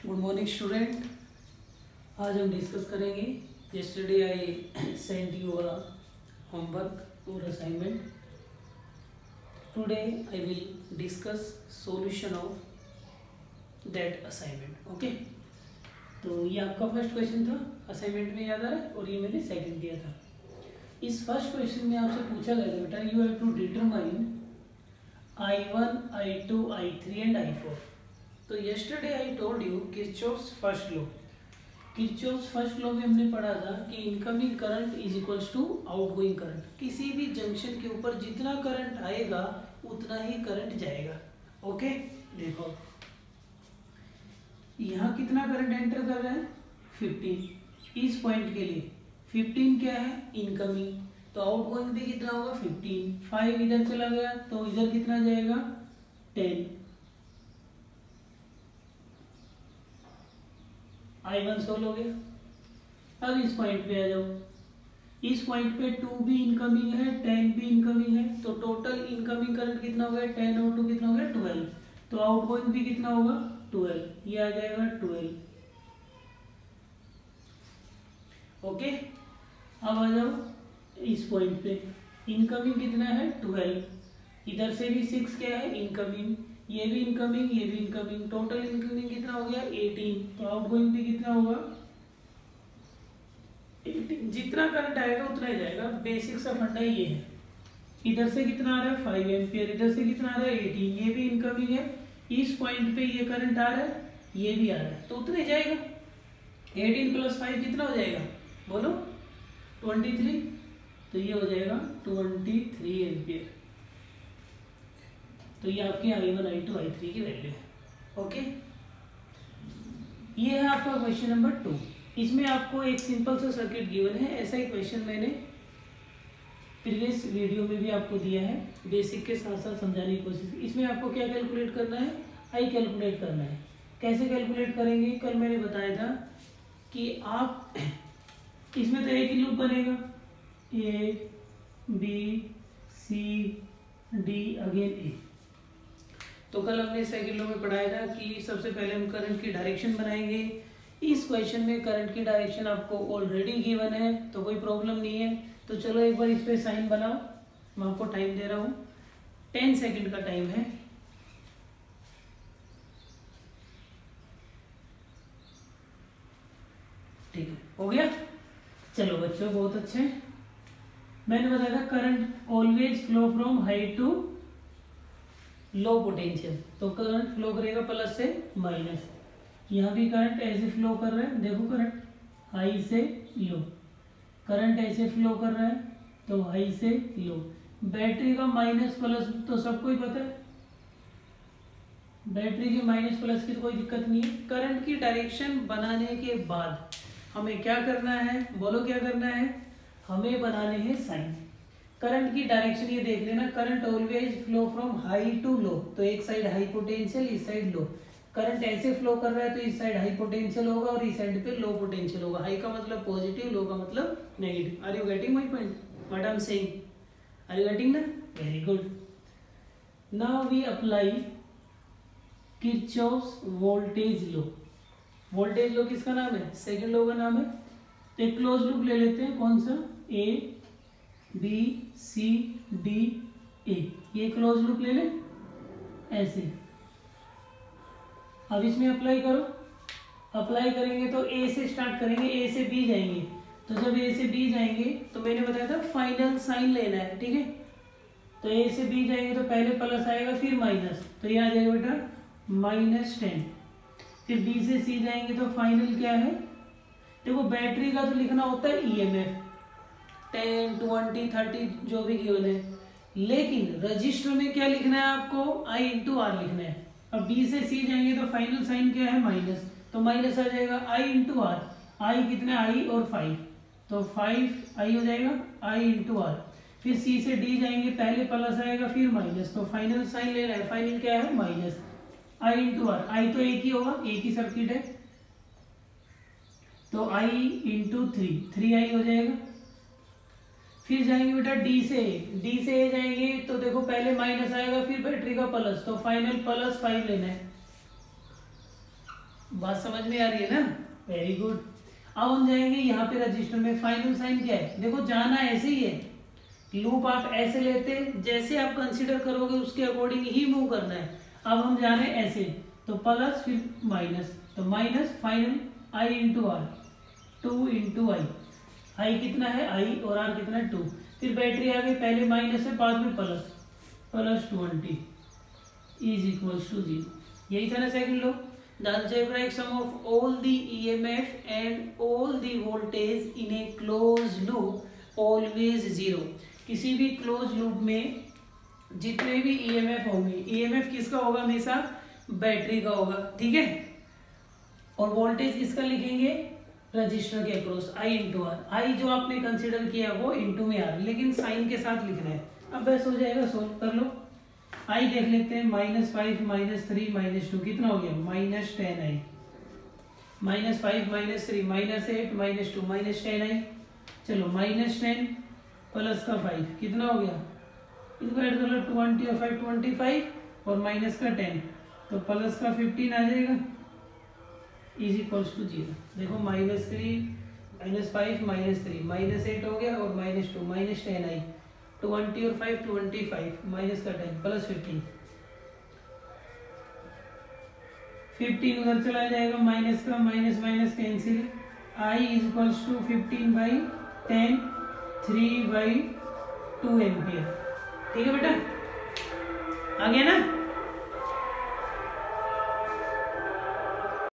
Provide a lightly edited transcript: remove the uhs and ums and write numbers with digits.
Good morning student. आज हम discuss करेंगे yesterday I sent you a homework or assignment. Today I will discuss solution of that assignment. Okay, तो ये आपका first question था assignment में, याद आ रहा है, और ये मैंने सेकंड दिया था। इस फर्स्ट क्वेश्चन में आपसे पूछा गया था बेटा you have to determine I1, I2, I3 and I4। तो yesterday I told you Kirchhoff's first law. Kirchhoff's first law में हमने पढ़ा था कि incoming current is equals to outgoing current. किसी भी जंक्शन के ऊपर जितना करंट आएगा उतना ही करंट जाएगा। ओके, देखो यहाँ कितना करंट एंटर कर रहा है 15। इस पॉइंट के लिए 15 क्या है इनकमिंग, तो आउटगोइंग भी कितना होगा 15। 5 इधर चला गया तो इधर कितना जाएगा 10। I1 सोल्व हो गया। अब इस पॉइंट पे आ जाओ, इस पॉइंट पे 2 भी इनकमिंग है 10 भी इनकमिंग है, तो टोटल इनकमिंग करंट कितना हो गया 10 और 2 कितना हो गया 12। तो आउटगोइंग भी कितना होगा 12, ये आ जाएगा 12। ओके, अब आ जाओ इस पॉइंट पे, इनकमिंग कितना है 12, इधर से भी 6 क्या है इनकमिंग, ये भी इनकमिंग ये भी इनकमिंग, टोटल इनकमिंग कितना हो गया 18। तो आउटगोइंग भी कितना होगा 18। जितना करंट आएगा उतना ही जाएगा, बेसिक सा फंडा ये है। इधर से कितना आ रहा है 5 एम्पियर, इधर से कितना आ रहा है 18, ये भी इनकमिंग है। इस पॉइंट पे ये करंट आ रहा है ये भी आ रहा है, तो उतना ही जाएगा। 18 + 5 कितना हो जाएगा बोलो 23, तो ये हो जाएगा 23 एम्पियर। तो ये आपके I1, I2, I3 की वैल्यू है। ओके, ये है आपका क्वेश्चन नंबर 2। इसमें आपको एक सिंपल सा सर्किट गिवन है। ऐसा ही क्वेश्चन मैंने प्रीवियस वीडियो में भी आपको दिया है, बेसिक के साथ साथ समझाने की कोशिश। इसमें आपको क्या कैलकुलेट करना है, आई कैलकुलेट करना है। कैसे कैलकुलेट करेंगे, कल मैंने बताया था कि आप इसमें तो एक ही लूप बनेगा, A B C D again A। तो कल हमने सेकंड लॉ में पढ़ाया था कि सबसे पहले हम करंट की डायरेक्शन बनाएंगे। इस क्वेश्चन में करंट की डायरेक्शन आपको ऑलरेडी गिवन है तो कोई प्रॉब्लम नहीं है। तो चलो एक बार इस पे साइन बनाओ, मैं आपको टाइम दे रहा हूँ, 10 सेकंड का टाइम है। ठीक है, हो गया। चलो बच्चों बहुत अच्छे। मैंने बताया था current always flow from high to low potential, तो करंट फ्लो करेगा प्लस से माइनस। यहाँ भी करंट ऐसे फ्लो कर रहा है, देखो करंट हाई से लो, करंट ऐसे फ्लो कर रहा है तो हाई से लो। बैटरी का माइनस प्लस तो सबको ही पता है, बैटरी के माइनस प्लस की तो कोई दिक्कत नहीं है। करंट की डायरेक्शन बनाने के बाद हमें क्या करना है बोलो, क्या करना है, हमें बनाने हैं साइन। करंट की डायरेक्शन ये देख लेना, current always flow from high to low, तो एक साइड हाई पोटेंशियल इस साइड लो। करंट ऐसे फ्लो कर रहा है तो इस साइड हाई पोटेंशियल होगा और इस साइड पे लो पोटेंशियल होगा। हाई का मतलब पॉजिटिव, लो का मतलब negative. Are you getting my point, what I am saying, are you getting ना? Very good. Now we apply Kirchhoff's voltage law. Voltage law किसका नाम है, सेकंड लॉ का नाम है। तो एक क्लोज लूप ले लेते हैं, कौन सा, A B C D A, ये क्लोज लूप ले लें ऐसे। अब इसमें अप्लाई करो, अप्लाई करेंगे तो A से स्टार्ट करेंगे, A से B जाएंगे। तो जब A से B जाएंगे तो मैंने बताया था फाइनल साइन लेना है, ठीक है। तो A से B जाएंगे तो पहले प्लस आएगा फिर माइनस, तो ये आ जाएगा बेटा -10। फिर B से C जाएंगे तो फाइनल क्या है, देखो बैटरी का तो लिखना होता है EMF 10, 20, 30 जो भी गिवन है, लेकिन रजिस्टर में क्या लिखना है आपको I × R लिखना है। अब B से C जाएंगे तो फाइनल साइन क्या है माइनस, तो माइनस आ जाएगा I × R। I कितना I और 5, तो 5I हो जाएगा I × R। फिर C से D जाएंगे, पहले प्लस आएगा फिर माइनस, तो फाइनल साइन लेना है, फाइनल क्या है माइनस I × R। I तो एक ही होगा, एक ही सर्किट है, तो I × 3 हो जाएगा। फिर जाएंगे बेटा D से A जाएंगे तो देखो पहले माइनस आएगा फिर बैटरी का प्लस, तो फाइनल +5 लेना है। बात समझ में आ रही है ना? Very good. अब हम जाएंगे यहाँ पे रजिस्टर में। फाइनल साइन क्या है? देखो जाना ऐसे ही है, लूप आप ऐसे लेते, जैसे आप कंसीडर करोगे उसके अकॉर्डिंग ही मूव करना है। अब हम जा रहे हैं ऐसे, तो प्लस फिर माइनस, तो minus final I into R, 2 into I. I कितना है? आई और आर कितना है? 2। फिर बैटरी आ गई, पहले माइनस है बाद में plus, plus 20 is equals to 0। यही था ना second law. The algebraic sum of all the EMF and all the voltage in a closed loop always 0। किसी भी क्लोज लूप में जितने भी EMF होंगे, EMF किसका होगा? हमेशा बैटरी का होगा, ठीक है। और वोल्टेज किसका लिखेंगे? रजिस्टर के across, I into R. I जो आपने कंसिडर किया वो इंटू में आर, लेकिन साइन के साथ लिखना है। अब बस हो जाएगा, सोल्व कर लो। आई देख लेते हैं, -5 -3 -2 कितना हो गया? -10 आई। -5 -3 -8 -2 -10 आई। चलो -10 प्लस का 5 कितना हो गया? इनको ऐड कर लो, 20 और 5 25 और माइनस का 10, तो प्लस का 15 आ जाएगा इज इक्वल्स टू 0। देखो -3 -5 -3 -8 हो गया और -2 -10 आई। 20 और 5 25 माइनस का 10 प्लस 15 उधर चला जाएगा, माइनस का minus minus cancel. I is equals to 15/10 3/2 ampere. ठीक है बेटा, आ गया ना?